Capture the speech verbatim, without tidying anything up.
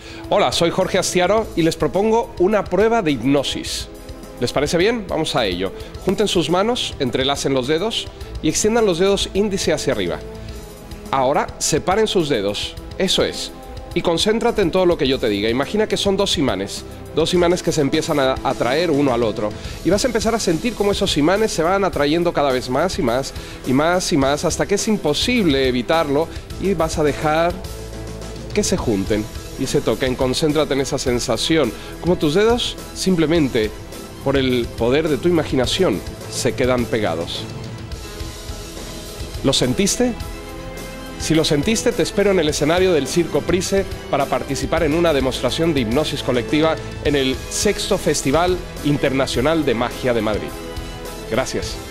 Hola, soy Jorge Astiaro y les propongo una prueba de hipnosis. ¿Les parece bien? Vamos a ello. Junten sus manos, entrelacen los dedos y extiendan los dedos índice hacia arriba. Ahora, separen sus dedos. Eso es. Y concéntrate en todo lo que yo te diga. Imagina que son dos imanes. Dos imanes que se empiezan a atraer uno al otro. Y vas a empezar a sentir cómo esos imanes se van atrayendo cada vez más y más, y más y más, hasta que es imposible evitarlo y vas a dejar que se junten y se toquen. Concéntrate en esa sensación, como tus dedos simplemente, por el poder de tu imaginación, se quedan pegados. ¿Lo sentiste? Si lo sentiste, te espero en el escenario del Circo Price para participar en una demostración de hipnosis colectiva en el sexto Festival Internacional de Magia de Madrid. Gracias.